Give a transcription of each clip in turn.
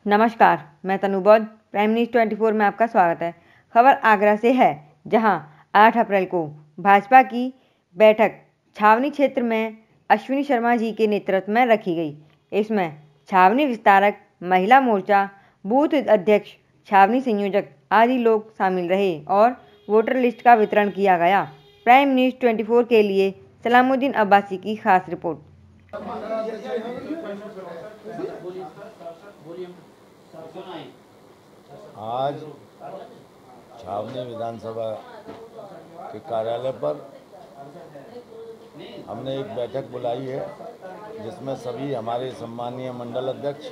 नमस्कार, मैं तनु बौद्ध। प्राइम न्यूज़ 24 में आपका स्वागत है। खबर आगरा से है, जहां 8 अप्रैल को भाजपा की बैठक छावनी क्षेत्र में अश्विनी शर्मा जी के नेतृत्व में रखी गई। इसमें छावनी विस्तारक, महिला मोर्चा, बूथ अध्यक्ष, छावनी संयोजक आदि लोग शामिल रहे और वोटर लिस्ट का वितरण किया गया। प्राइम न्यूज़ 24 के लिए सलामुद्दीन अब्बासी की खास रिपोर्ट। आज छावनी विधानसभा के कार्यालय पर हमने एक बैठक बुलाई है, जिसमें सभी हमारे सम्मानीय मंडल अध्यक्ष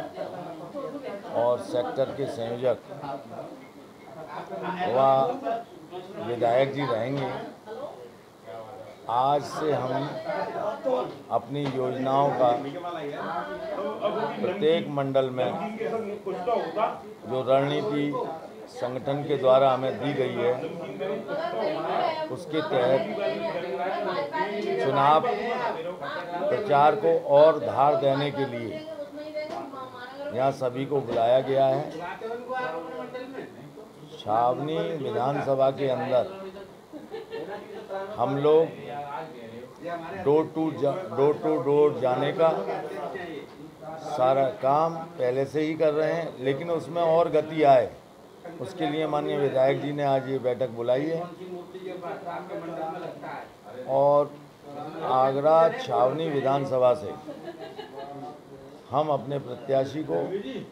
और सेक्टर के संयोजक व विधायक जी रहेंगे। आज से हम अपनी योजनाओं का प्रत्येक मंडल में जो रणनीति संगठन के द्वारा हमें दी गई है, उसके तहत चुनाव प्रचार को और धार देने के लिए यहाँ सभी को बुलाया गया है। छावनी विधानसभा के अंदर हम लोग डोर टू डोर जाने का सारा काम पहले से ही कर रहे हैं, लेकिन उसमें और गति आए, उसके लिए माननीय विधायक जी ने आज ये बैठक बुलाई है। और आगरा छावनी विधानसभा से हम अपने प्रत्याशी को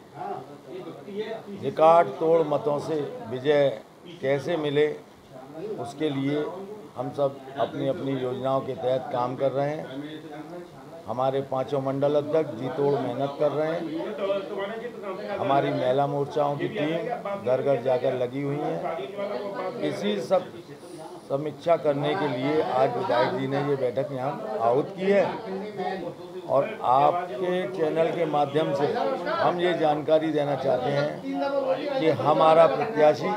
रिकॉर्ड तोड़ मतों से विजय कैसे मिले, उसके लिए हम सब अपनी अपनी योजनाओं के तहत काम कर रहे हैं। हमारे पांचों मंडल अध्यक्ष जी तोड़ मेहनत कर रहे हैं। हमारी महिला मोर्चाओं की टीम घर घर जाकर लगी हुई है। इसी सब समीक्षा करने के लिए आज विधायक जी ने ये बैठक यहाँ आहूत की है। और आपके चैनल के माध्यम से हम ये जानकारी देना चाहते हैं कि हमारा प्रत्याशी,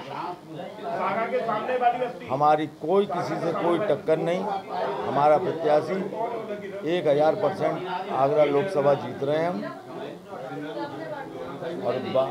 हमारी कोई किसी से कोई टक्कर नहीं, हमारा प्रत्याशी 1000% आगरा लोकसभा जीत रहे हैं हम। और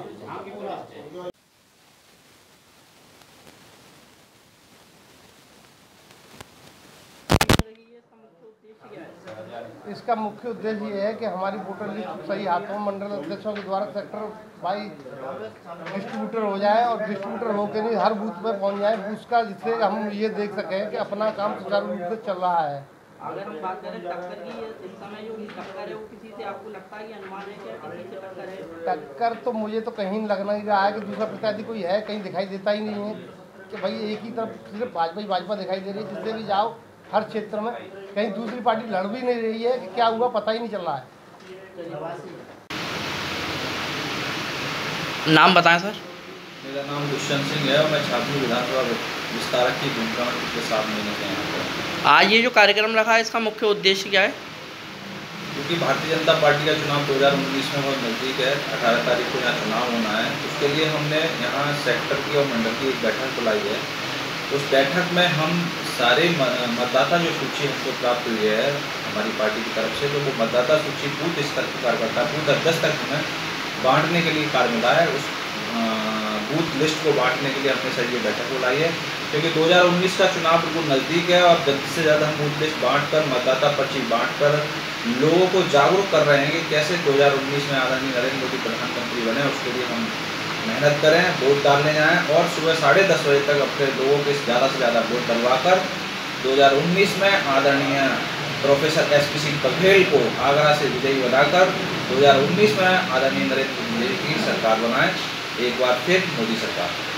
इसका मुख्य उद्देश्य ये है कि हमारी वोटर लिस्ट सही हाथों मंडल अध्यक्षों के द्वारा सेक्टर बाई डिस्ट्रीब्यूटर हो जाए और डिस्ट्रीब्यूटर होकर नहीं हर बूथ पर पहुंच जाए बूथ का, जिससे हम ये देख सकें कि अपना काम सुचारू रूप से चल रहा है। अगर हम बात करें टक्कर की, इस समय जो टक्कर है वो किसी से आपको लगता है कि अनुमान है कि किसी से टक्कर है? टक्कर तो मुझे तो कहीं लगना ही रहा है कि दूसरा प्रत्याशी कोई है, कहीं दिखाई देता ही नहीं है कि भाई एक ही तरफ सिर्फ भाजपा दिखाई दे रही है। जिससे भी जाओ हर क्षेत्र में कहीं दूसरी पार्टी लड़ भी नहीं रही है कि क्या हुआ पता ही नहीं चल रहा है। नाम बताएं सर। मेरा नाम दुष्यंत सिंह है और मैं छावनी विधानसभा विस्तारक की भूमिका में पिछले 7 महीने से यहाँ पर। आज ये जो कार्यक्रम रखा है, इसका मुख्य उद्देश्य क्या है? क्योंकि भारतीय जनता पार्टी का चुनाव 2019 में बहुत नज़दीक है, 18 तारीख को यहाँ चुनाव होना है। उसके लिए हमने यहाँ सेक्टर की और मंडल की एक बैठक बुलाई है। उस बैठक में हम सारे मतदाता जो सूची हमको प्राप्त हुई है हमारी पार्टी की तरफ से, तो वो मतदाता सूची बूथ स्तर की कार्यकर्ता बूथ अध्यक्ष तक हमें बांटने के लिए कार्य मिला है। उस बूथ लिस्ट को बांटने के लिए हमने सर ये बैठक बुलाई है, क्योंकि 2019 का चुनाव बिल्कुल नज़दीक है और जल्द से ज़्यादा हम बूथ लिस्ट बांटकर, मतदाता पर्ची बांटकर लोगों को जागरूक कर रहे हैं कि कैसे 2019 में आदरणीय नरेंद्र मोदी प्रधानमंत्री बने। उसके लिए हम मेहनत करें, वोट डालने जाएं और सुबह 10:30 बजे तक अपने लोगों के ज़्यादा से ज़्यादा वोट डलवाकर 2019 में आदरणीय प्रोफेसर SP सिंह बघेल को आगरा से विजयी बनाकर 2019 में आदरणीय नरेंद्र मोदी की सरकार बनाएं, एक बार फिर मोदी सरकार।